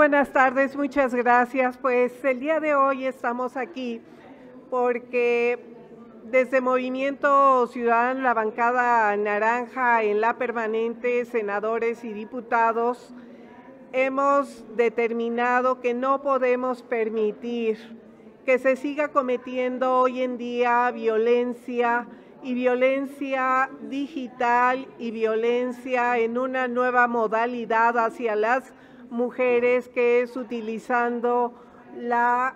buenas tardes, muchas gracias. Pues el día de hoy estamos aquí porque desde Movimiento Ciudadano, la bancada naranja en la permanente, senadores y diputados, hemos determinado que no podemos permitir que se siga cometiendo hoy en día violencia digital y violencia en una nueva modalidad hacia las mujeres, que es utilizando la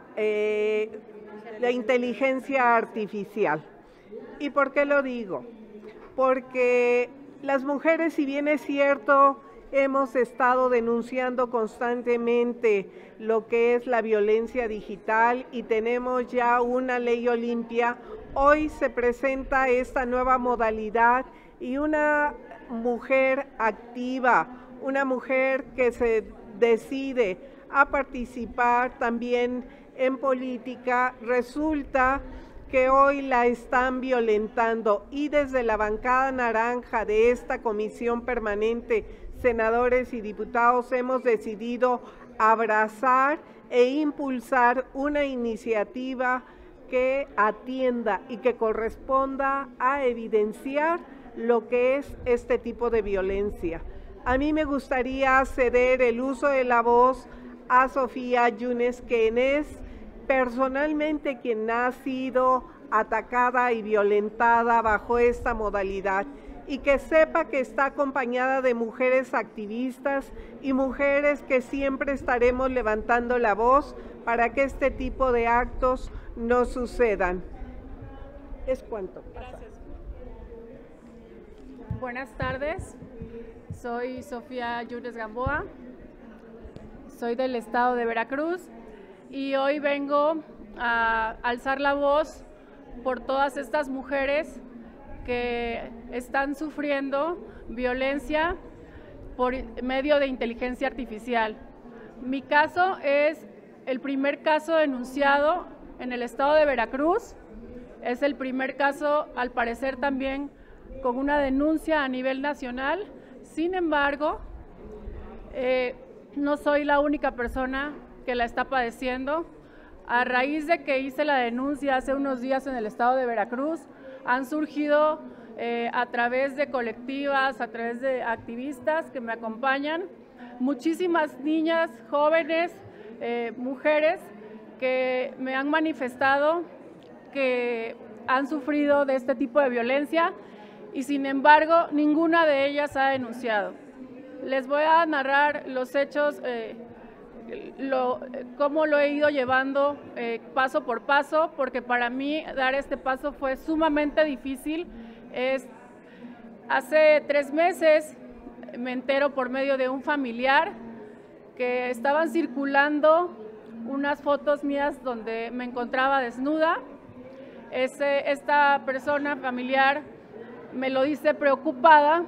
inteligencia artificial. ¿Y por qué lo digo? Porque las mujeres, si bien es cierto, hemos estado denunciando constantemente lo que es la violencia digital y tenemos ya una ley Olimpia, hoy se presenta esta nueva modalidad y una mujer activa, una mujer que se decide a participar también en política, resulta que hoy la están violentando, y desde la bancada naranja de esta comisión permanente, senadores y diputados, hemos decidido abrazar e impulsar una iniciativa que atienda y que corresponda a evidenciar lo que es este tipo de violencia. A mí me gustaría ceder el uso de la voz a Sofía Yunes, quien es personalmente quien ha sido atacada y violentada bajo esta modalidad, y que sepa que está acompañada de mujeres activistas y mujeres que siempre estaremos levantando la voz para que este tipo de actos no sucedan. ¿Es cuanto? Gracias. Buenas tardes, soy Sofía Yunes Gamboa, soy del estado de Veracruz y hoy vengo a alzar la voz por todas estas mujeres que están sufriendo violencia por medio de inteligencia artificial. Mi caso es el primer caso denunciado en el estado de Veracruz, es el primer caso, al parecer, también con una denuncia a nivel nacional. Sin embargo, no soy la única persona que la está padeciendo. A raíz de que hice la denuncia hace unos días en el estado de Veracruz, han surgido a través de colectivas, a través de activistas que me acompañan, muchísimas niñas, jóvenes, mujeres que me han manifestado que han sufrido de este tipo de violencia y sin embargo ninguna de ellas ha denunciado. Les voy a narrar los hechos, cómo lo he ido llevando paso por paso, porque para mí dar este paso fue sumamente difícil. Hace 3 meses me entero por medio de un familiar que estaban circulando unas fotos mías donde me encontraba desnuda. Esta persona familiar me lo dice preocupada,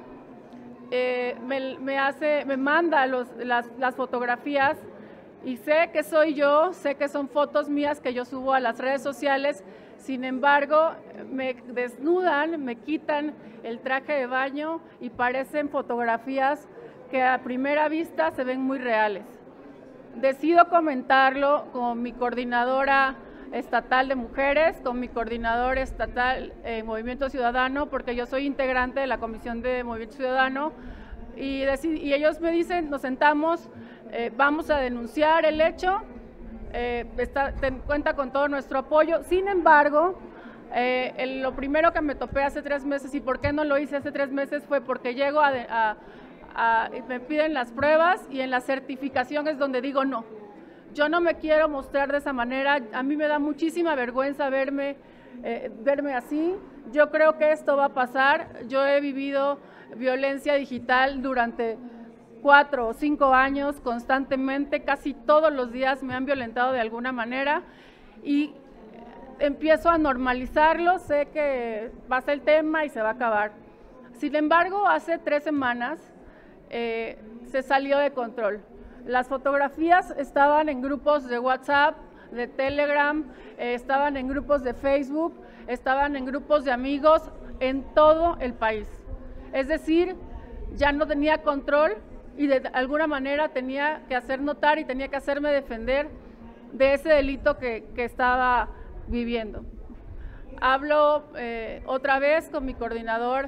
me manda las fotografías y sé que soy yo, sé que son fotos mías que yo subo a las redes sociales. Sin embargo, me desnudan, me quitan el traje de baño y parecen fotografías que a primera vista se ven muy reales. Decido comentarlo con mi coordinadora estatal de mujeres, con mi coordinador estatal Movimiento Ciudadano, porque yo soy integrante de la Comisión de Movimiento Ciudadano, y ellos me dicen, nos sentamos, vamos a denunciar el hecho, cuenta con todo nuestro apoyo. Sin embargo, lo primero que me topé hace 3 meses, y por qué no lo hice hace 3 meses, fue porque llego me piden las pruebas y en la certificación es donde digo no. Yo no me quiero mostrar de esa manera, a mí me da muchísima vergüenza verme así. Yo creo que esto va a pasar. Yo he vivido violencia digital durante 4 o 5 años constantemente, casi todos los días me han violentado de alguna manera y empiezo a normalizarlo, sé que pasa el tema y se va a acabar. Sin embargo, hace 3 semanas se salió de control. Las fotografías estaban en grupos de WhatsApp, de Telegram, estaban en grupos de Facebook, estaban en grupos de amigos en todo el país. Es decir, ya no tenía control y de alguna manera tenía que hacer notar y tenía que hacerme defender de ese delito que estaba viviendo. Hablo otra vez con mi coordinadora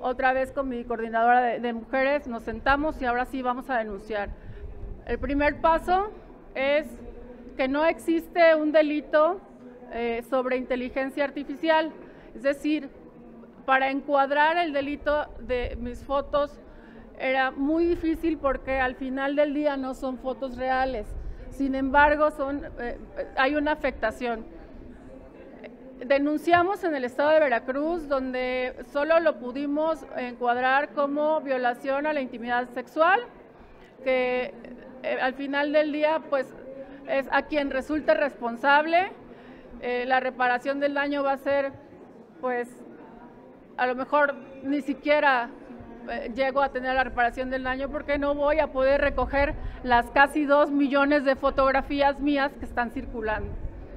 de mujeres, nos sentamos y ahora sí vamos a denunciar. El primer paso es que no existe un delito sobre inteligencia artificial, es decir, para encuadrar el delito de mis fotos era muy difícil porque al final del día no son fotos reales, sin embargo hay una afectación. Denunciamos en el estado de Veracruz, donde solo lo pudimos encuadrar como violación a la intimidad sexual, que al final del día pues es a quien resulte responsable. La reparación del daño va a ser, pues a lo mejor ni siquiera llego a tener la reparación del daño porque no voy a poder recoger las casi 2 millones de fotografías mías que están circulando.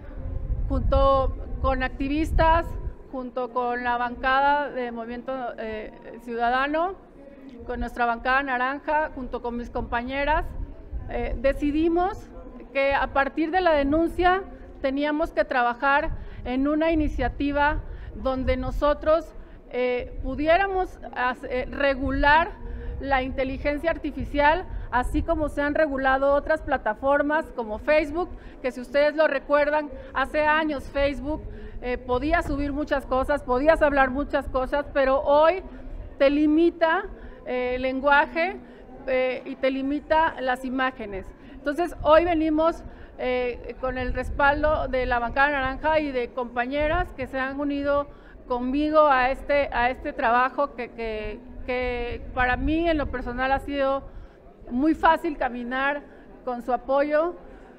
Junto con activistas, junto con la bancada de Movimiento Ciudadano, con nuestra bancada naranja, junto con mis compañeras, decidimos que a partir de la denuncia teníamos que trabajar en una iniciativa donde nosotros pudiéramos regular la inteligencia artificial, así como se han regulado otras plataformas como Facebook, que si ustedes lo recuerdan, hace años Facebook podía subir muchas cosas, podías hablar muchas cosas, pero hoy te limita el lenguaje y te limita las imágenes. Entonces, hoy venimos con el respaldo de la bancada naranja y de compañeras que se han unido conmigo a este trabajo que para mí en lo personal ha sido muy fácil caminar con su apoyo,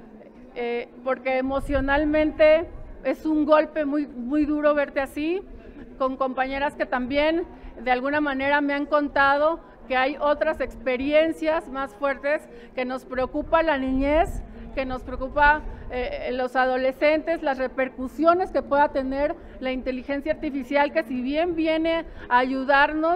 porque emocionalmente es un golpe muy duro verte así, con compañeras que también de alguna manera me han contado que hay otras experiencias más fuertes, que nos preocupa la niñez, que nos preocupa los adolescentes, las repercusiones que pueda tener la inteligencia artificial, que si bien viene a ayudarnos,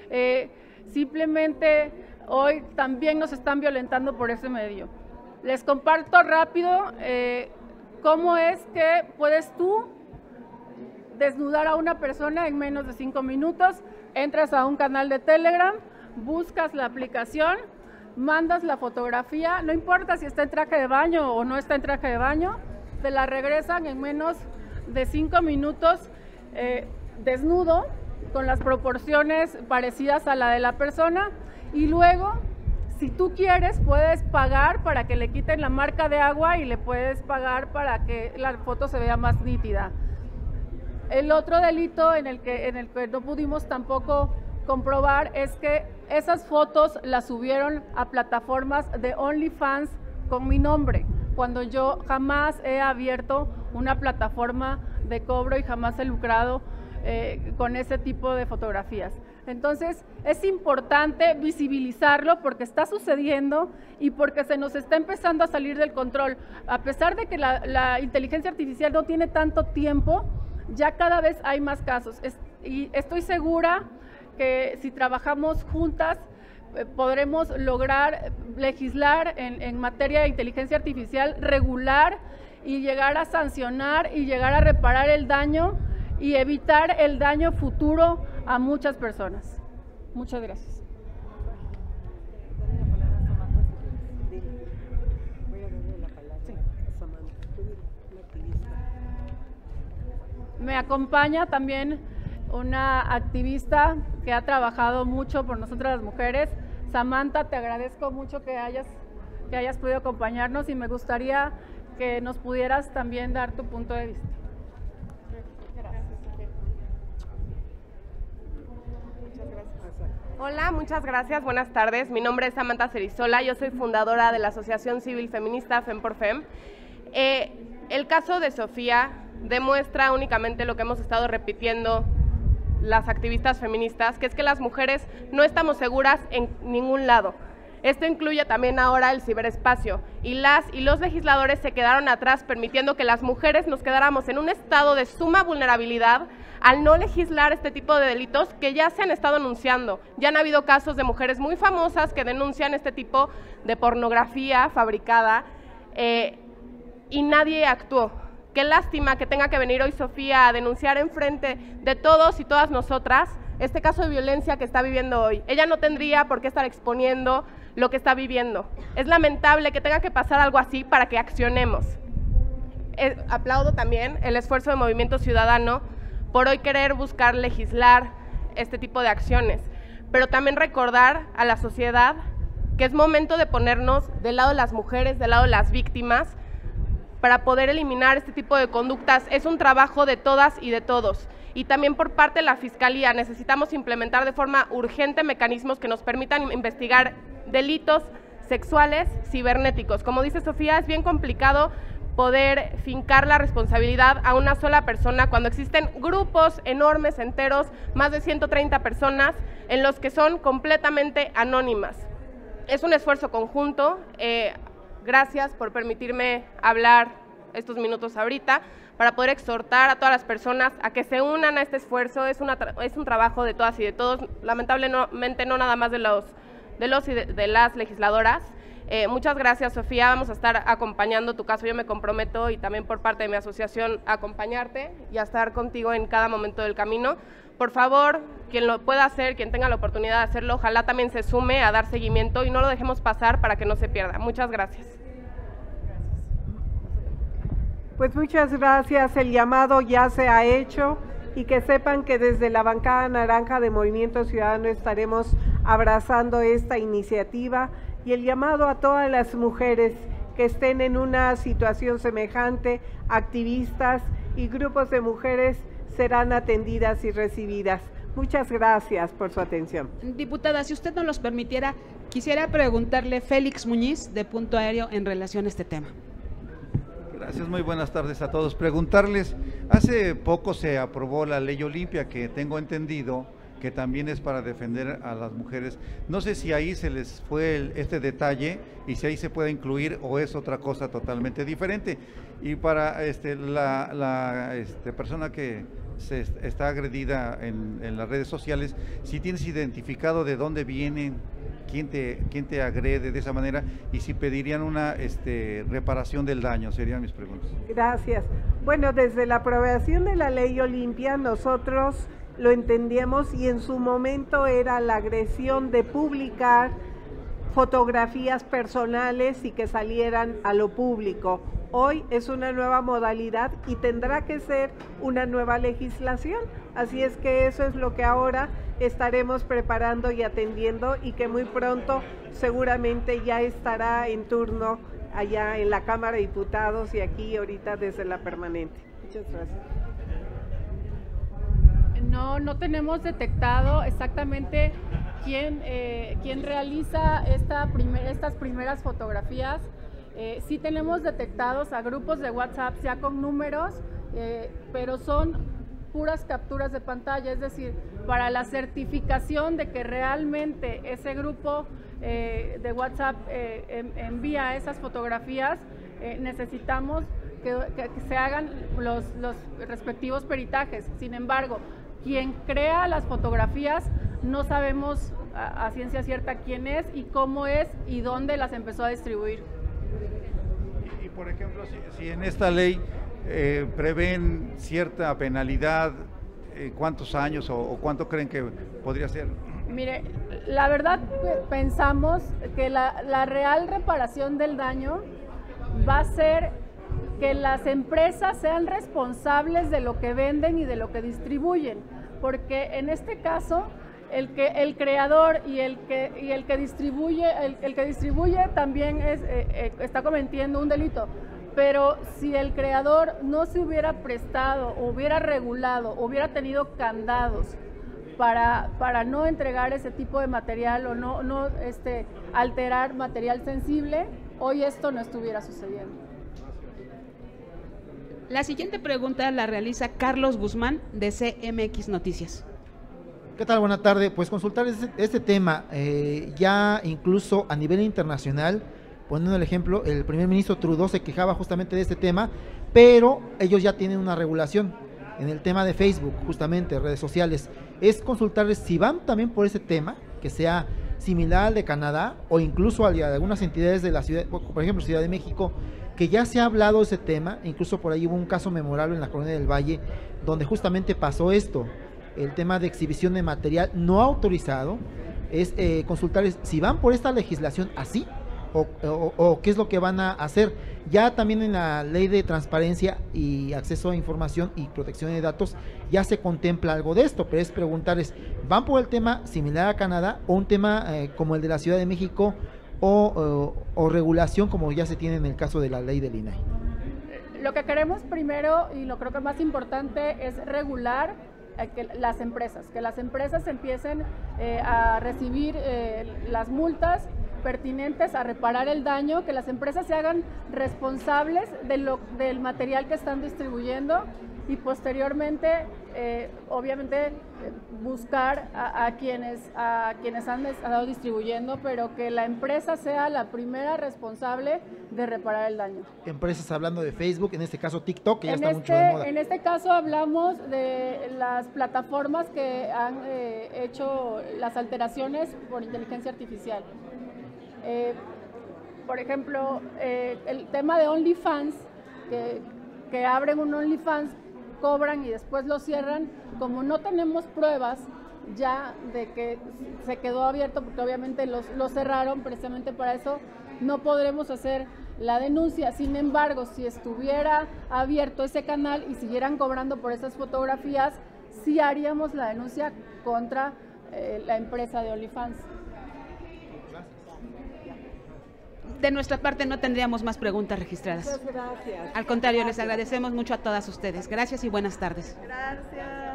simplemente hoy también nos están violentando por ese medio. Les comparto rápido cómo es que puedes tú desnudar a una persona en menos de 5 minutos. Entras a un canal de Telegram, buscas la aplicación, mandas la fotografía, no importa si está en traje de baño o no está en traje de baño, te la regresan en menos de 5 minutos desnudo, con las proporciones parecidas a la de la persona, y luego, si tú quieres, puedes pagar para que le quiten la marca de agua y le puedes pagar para que la foto se vea más nítida. El otro delito en el que no pudimos tampoco comprobar es que esas fotos las subieron a plataformas de OnlyFans con mi nombre, cuando yo jamás he abierto una plataforma de cobro y jamás he lucrado con ese tipo de fotografías. Entonces, es importante visibilizarlo porque está sucediendo y porque se nos está empezando a salir del control. A pesar de que la inteligencia artificial no tiene tanto tiempo, ya cada vez hay más casos. Y estoy segura que si trabajamos juntas podremos lograr legislar en materia de inteligencia artificial, regular y llegar a sancionar y llegar a reparar el daño y evitar el daño futuro a muchas personas. Muchas gracias. Me acompaña también una activista que ha trabajado mucho por nosotras las mujeres. Samantha, te agradezco mucho que hayas podido acompañarnos y me gustaría que nos pudieras también dar tu punto de vista. Hola, muchas gracias, buenas tardes. Mi nombre es Samantha Cerizola, yo soy fundadora de la Asociación Civil Feminista FEM por FEM. El caso de Sofía demuestra únicamente lo que hemos estado repitiendo las activistas feministas, que es que las mujeres no estamos seguras en ningún lado. Esto incluye también ahora el ciberespacio y las y los legisladores se quedaron atrás, permitiendo que las mujeres nos quedáramos en un estado de suma vulnerabilidad al no legislar este tipo de delitos que ya se han estado anunciando. Ya han habido casos de mujeres muy famosas que denuncian este tipo de pornografía fabricada y nadie actuó. Qué lástima que tenga que venir hoy Sofía a denunciar enfrente de todos y todas nosotras este caso de violencia que está viviendo hoy. Ella no tendría por qué estar exponiendo lo que está viviendo. Es lamentable que tenga que pasar algo así para que accionemos. Aplaudo también el esfuerzo de Movimiento Ciudadano por hoy querer buscar legislar este tipo de acciones, pero también recordar a la sociedad que es momento de ponernos del lado de las mujeres, del lado de las víctimas, para poder eliminar este tipo de conductas. Es un trabajo de todas y de todos. Y también por parte de la Fiscalía necesitamos implementar de forma urgente mecanismos que nos permitan investigar delitos sexuales cibernéticos. Como dice Sofía, es bien complicado poder fincar la responsabilidad a una sola persona cuando existen grupos enormes, enteros, más de 130 personas, en los que son completamente anónimas. Es un esfuerzo conjunto. Gracias por permitirme hablar estos minutos ahorita, para poder exhortar a todas las personas a que se unan a este esfuerzo. Es un trabajo de todas y de todos, lamentablemente no nada más de los y de las legisladoras. Muchas gracias, Sofía. Vamos a estar acompañando tu caso. Yo me comprometo, y también por parte de mi asociación, a acompañarte y a estar contigo en cada momento del camino. Por favor, quien lo pueda hacer, quien tenga la oportunidad de hacerlo, ojalá también se sume a dar seguimiento y no lo dejemos pasar para que no se pierda. Muchas gracias. Pues muchas gracias, el llamado ya se ha hecho, y que sepan que desde la bancada naranja de Movimiento Ciudadano estaremos abrazando esta iniciativa, y el llamado a todas las mujeres que estén en una situación semejante, activistas y grupos de mujeres serán atendidas y recibidas. Muchas gracias por su atención. Diputada, si usted nos los permitiera, quisiera preguntarle Félix Muñiz de Punto Aéreo en relación a este tema. Gracias, muy buenas tardes a todos. Preguntarles, hace poco se aprobó la Ley Olimpia, que tengo entendido que también es para defender a las mujeres. No sé si ahí se les fue este detalle y si ahí se puede incluir o es otra cosa totalmente diferente. Y para la persona que está agredida en las redes sociales, si tienes identificado de dónde vienen, quién te agrede de esa manera, y si pedirían una reparación del daño, serían mis preguntas. Gracias. Bueno, desde la aprobación de la Ley Olimpia nosotros lo entendíamos, y en su momento era la agresión de publicar fotografías personales y que salieran a lo público. Hoy es una nueva modalidad y tendrá que ser una nueva legislación, así es que eso es lo que ahora estaremos preparando y atendiendo, y que muy pronto seguramente ya estará en turno allá en la Cámara de Diputados y aquí ahorita desde la permanente. Muchas gracias. No tenemos detectado exactamente quién realiza estas primeras fotografías. Sí tenemos detectados a grupos de WhatsApp ya con números, pero son puras capturas de pantalla, es decir, para la certificación de que realmente ese grupo de WhatsApp envía esas fotografías, necesitamos que se hagan los respectivos peritajes. Sin embargo, quien crea las fotografías no sabemos a ciencia cierta quién es y cómo es y dónde las empezó a distribuir. Y por ejemplo, si en esta ley prevén cierta penalidad, ¿cuántos años o cuánto creen que podría ser? Mire, la verdad pensamos que la real reparación del daño va a ser que las empresas sean responsables de lo que venden y de lo que distribuyen, porque en este caso el creador y el que distribuye también está cometiendo un delito. Pero si el creador no se hubiera prestado, hubiera regulado, hubiera tenido candados para no entregar ese tipo de material o no alterar material sensible, hoy esto no estuviera sucediendo. La siguiente pregunta la realiza Carlos Guzmán de CMX Noticias. ¿Qué tal? Buena tarde. Pues consultar este tema, ya incluso a nivel internacional Poniendo el ejemplo, el primer ministro Trudeau se quejaba justamente de este tema, pero ellos ya tienen una regulación en el tema de Facebook, justamente, redes sociales. Es consultarles si van también por ese tema, que sea similar al de Canadá, o incluso al de algunas entidades de la ciudad, por ejemplo, Ciudad de México, que ya se ha hablado de ese tema. Incluso por ahí hubo un caso memorable en la Colonia del Valle, donde justamente pasó esto, el tema de exhibición de material no autorizado. Es consultarles si van por esta legislación así, o qué es lo que van a hacer. Ya también en la ley de transparencia y acceso a información y protección de datos ya se contempla algo de esto, pero es preguntarles, ¿van por el tema similar a Canadá o un tema como el de la Ciudad de México o regulación como ya se tiene en el caso de la ley del INAI? Lo que queremos primero, y lo creo que más importante, es regular que las empresas empiecen a recibir las multas pertinentes, a reparar el daño, que las empresas se hagan responsables del material que están distribuyendo y posteriormente, obviamente, buscar a quienes han estado distribuyendo, pero que la empresa sea la primera responsable de reparar el daño. Empresas, hablando de Facebook, en este caso TikTok, que ya está mucho de moda. En este caso hablamos de las plataformas que han hecho las alteraciones por inteligencia artificial. Por ejemplo, el tema de OnlyFans, que abren un OnlyFans, cobran y después lo cierran. Como no tenemos pruebas ya de que se quedó abierto, porque obviamente lo cerraron precisamente para eso, no podremos hacer la denuncia. Sin embargo, si estuviera abierto ese canal y siguieran cobrando por esas fotografías, sí haríamos la denuncia contra la empresa de OnlyFans. De nuestra parte no tendríamos más preguntas registradas. Muchas gracias. Al contrario, les agradecemos mucho a todas ustedes. Gracias y buenas tardes. Gracias.